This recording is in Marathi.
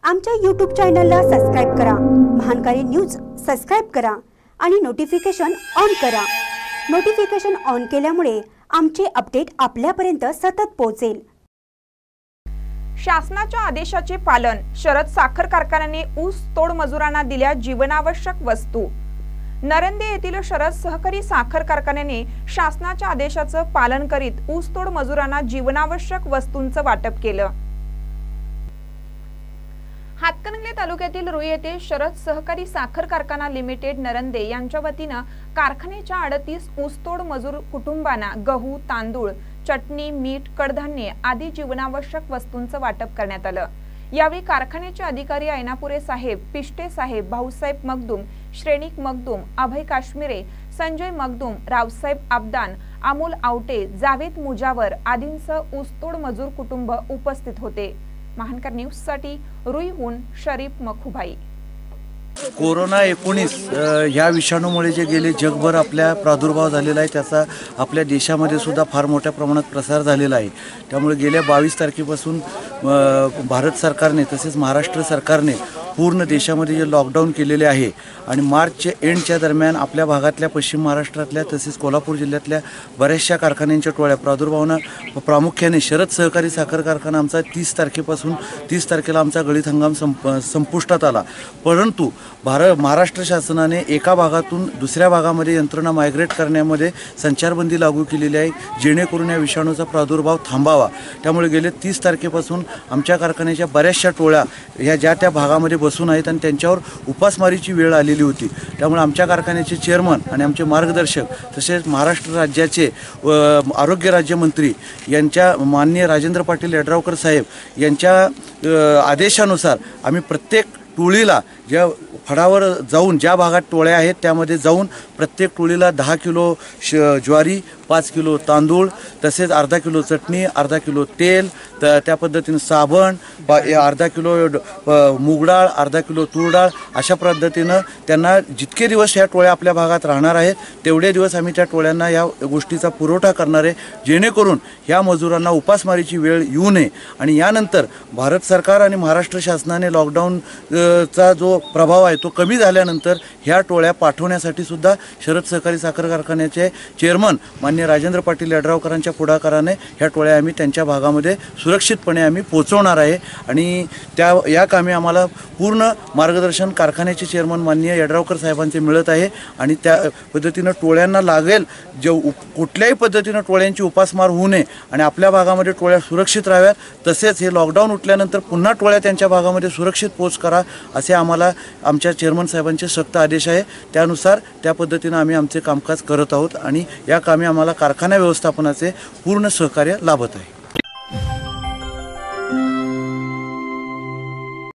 आमच्या YouTube चॅनलला सबस्क्राइब करा। महानकारी न्यूज सबस्क्राइब करा आणि नोटिफिकेशन ऑन करा। नोटिफिकेशन ऑन केल्यामुळे आमचे अपडेट आपल्यापर्यंत सतत पोहोचेल। शासनाच्या आदेशाचे पालन, शरद साखर कारखान्याने ऊस तोड मजुरांना दिल्या जीवनावश्यक वस्तू। नरंदे येथील शरद सहकारी साखर कारखान्याने शासनाच्या आदेशाचे पालन करीत ऊस तोड मजुरांना जीवनावश्यक वस्तूंचे वाटप केलं। हातकणंगले तालुक्यातील रुई येथे शरद सहकारी साखर कारखाना लिमिटेड नरंदे यांच्या वतीने कारखान्याच्या 38 ऊसतोड मजूर कुटुंबांना गहू, तांदूळ, चटणी, मीठ, कडधान्य आदी जीवनावश्यक वस्तूंचे वाटप करण्यात आलं। यावेळी कारखान्याचे अधिकारी ऐनापुरे साहेब, पिष्टे साहेब, भाऊसाहेब मगदूम, श्रेणिक मगदूम, अभय काश्मीरे, संजय मगदूम, रावसाहेब आबदान, अमोल आवटे, जावेद मुजावर आदींसह ऊसतोड मजूर कुटुंब उपस्थित होते। महानकर न्यूज साठी रुईहून शरीफ मखुभाई। कोरोना 19 ह्या विषाणूमुळे जे गेले जगभर आपल्या प्रादुर्भाव झालेला आहे, त्याचा आपल्या देशामध्ये सुद्धा फार मोठ्या प्रमाणात प्रसार झालेला आहे। त्यामुळे गेल्या 22 तारखेपासून भारत सरकारने तसेच महाराष्ट्र सरकारने पूर्ण देशामध्ये जे लॉकडाऊन केलेले आहे आणि मार्चच्या एंडच्या दरम्यान आपल्या भागातल्या पश्चिम महाराष्ट्रातल्या तसेच कोल्हापूर जिल्ह्यातल्या बऱ्याचशा कारखान्यांच्या टोळ्या प्रादुर्भावानं प्रामुख्याने शरद सहकारी साखर कारखाना आमचा 30 तारखेपासून 30 तारखेला आमचा गळीत हंगाम संपुष्टात आला। परंतु महाराष्ट्र शासनाने एका भागातून दुसऱ्या भागामध्ये यंत्रणा मायग्रेट करण्यामध्ये संचारबंदी लागू केलेली आहे, जेणेकरून या विषाणूचा प्रादुर्भाव थांबावा। त्यामुळे गेले 30 तारखेपासून आमच्या कारखान्याच्या बऱ्याचशा टोळ्या ह्या ज्या त्या भागामध्ये बसून आहेत आणि त्यांच्यावर उपासमारीची वेळ आलेली होती। त्यामुळे आमच्या कारखान्याचे चेअरमन आणि आमचे मार्गदर्शक तसेच महाराष्ट्र राज्याचे आरोग्य राज्यमंत्री यांच्या माननीय राजेंद्र पाटील यड्रावकर साहेब यांच्या आदेशानुसार आम्ही प्रत्येक टोळीला ज्या फडावर जाऊन ज्या भागात टोळ्या आहेत त्यामध्ये जाऊन प्रत्येक टोळीला 10 किलो ज्वारी, 5 किलो तांदूळ, तसेच अर्धा किलो चटणी, अर्धा किलो तेल, त्या पद्धतीने साबण, अर्धा किलो मूग डाळ, अर्धा किलो तूर डाळ, अशा पद्धतीनं त्यांना जितके दिवस ह्या टोळ्या आपल्या भागात राहणार आहेत तेवढे दिवस आम्ही त्या टोळ्यांना या गोष्टीचा पुरवठा करणार आहे, जेणेकरून ह्या मजुरांना उपासमारीची वेळ येऊ नये। आणि यानंतर भारत सरकार आणि महाराष्ट्र शासनाने लॉकडाऊनचा जो प्रभाव आहे तो कमी झाल्यानंतर ह्या टोळ्या पाठवण्यासाठी सुद्धा शरद सहकारी साखर कारखान्याचे चेअरमन माननीय राजेंद्र पाटील यड्रावकरांच्या पुढाकाराने ह्या टोळ्या आम्ही त्यांच्या भागामध्ये सुरक्षितपणे आम्ही पोहोचवणार आहे। आणि या कामी आम्हाला पूर्ण मार्गदर्शन कारखान्याचे चेअरमन माननीय यड्रावकर साहेबांचे मिळत आहे आणि त्या पद्धतीनं टोळ्यांना लागेल जे कुठल्याही पद्धतीनं टोळ्यांची उपासमार होऊ नये आणि आपल्या भागामध्ये टोळ्या सुरक्षित राहाव्यात, तसेच हे लॉकडाऊन उठल्यानंतर पुन्हा टोळ्या त्यांच्या भागामध्ये सुरक्षित पोहोच करा असे आम्हाला आमच्या चेअरमन साहेबांचे सक्त आदेश आहे। त्यानुसार त्या पद्धतीनं आम्ही आमचे कामकाज करत आहोत आणि या कामी आम्हाला कारखाना व्यवस्थापनाचे पूर्ण सहकार्य लाभत आहे।